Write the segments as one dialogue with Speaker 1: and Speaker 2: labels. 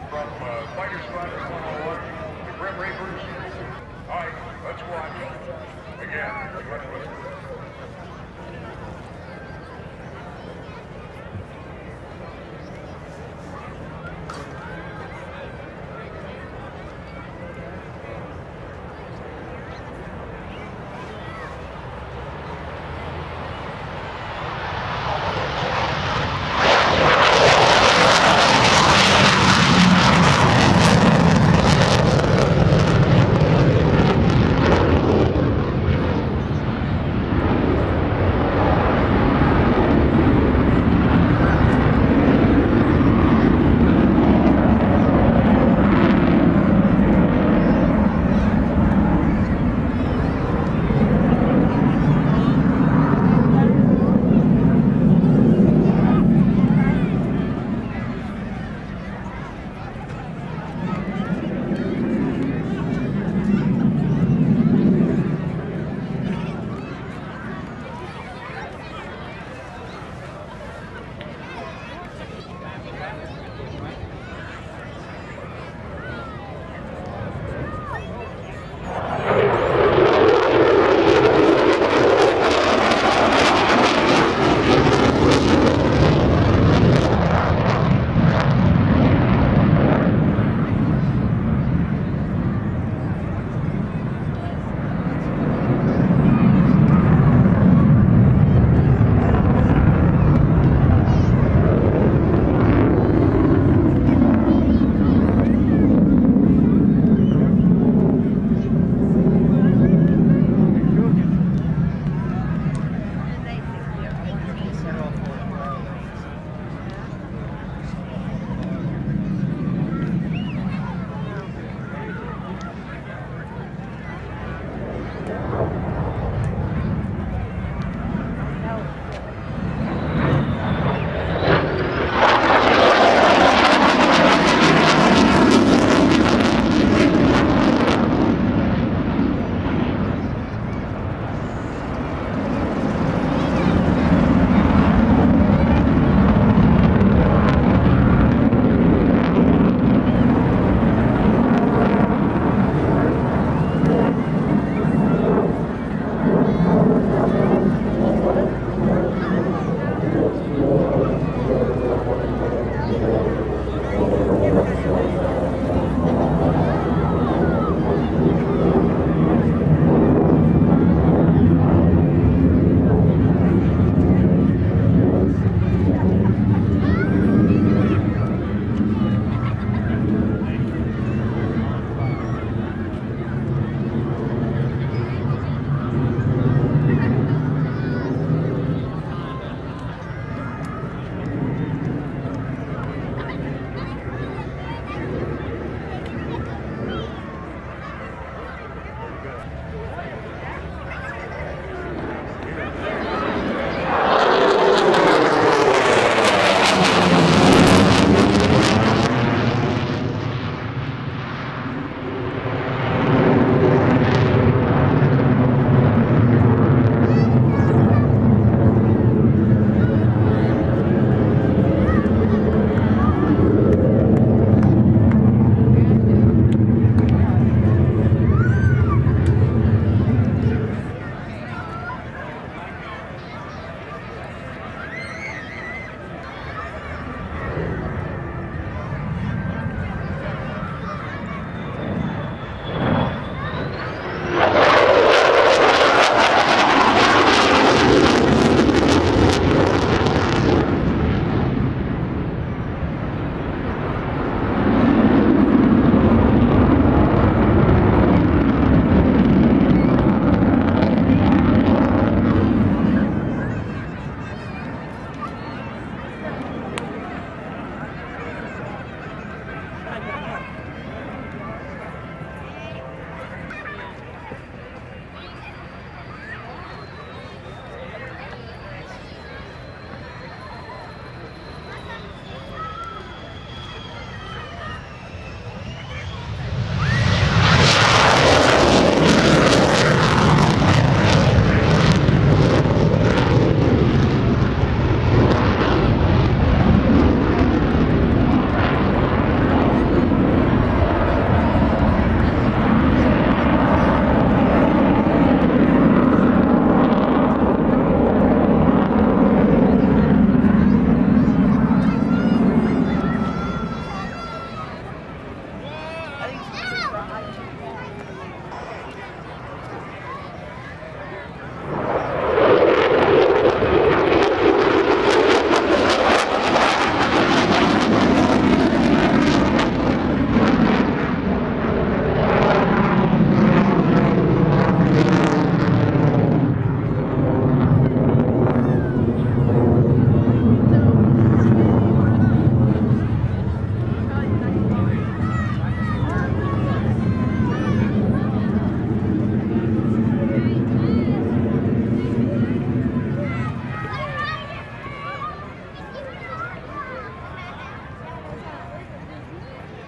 Speaker 1: from Fighter Squadron 101, the Grim Reapers. All right, let's watch. Again, let's listen.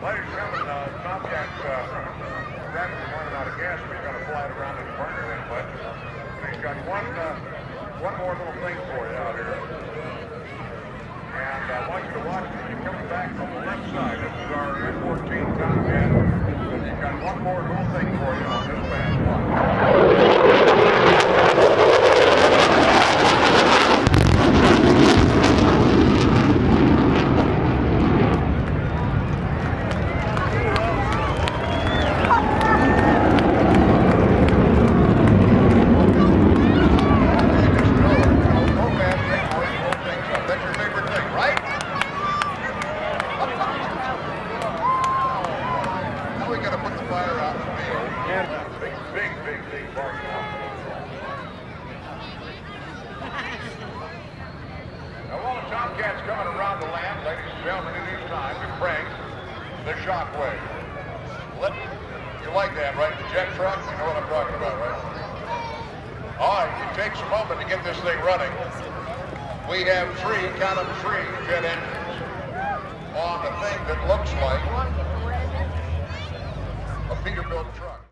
Speaker 1: Ladies and gentlemen, Tomcat rapidly running out of gas. We're going to fly it around in the burner then, but he's got one more little thing for you out here. And I want you to watch it. He's coming back from the left side. This is our F-14 Tomcat. And he's got one more little thing for you on this fast one. Big bark now. Now, while the Tomcat's coming around the land, ladies and gentlemen, it is time to crank the Shockwave. You like that, right? The jet truck? You know what I'm talking about, right? All right, it takes a moment to get this thing running. We have count them three jet engines on a thing that looks like a Peterbilt truck.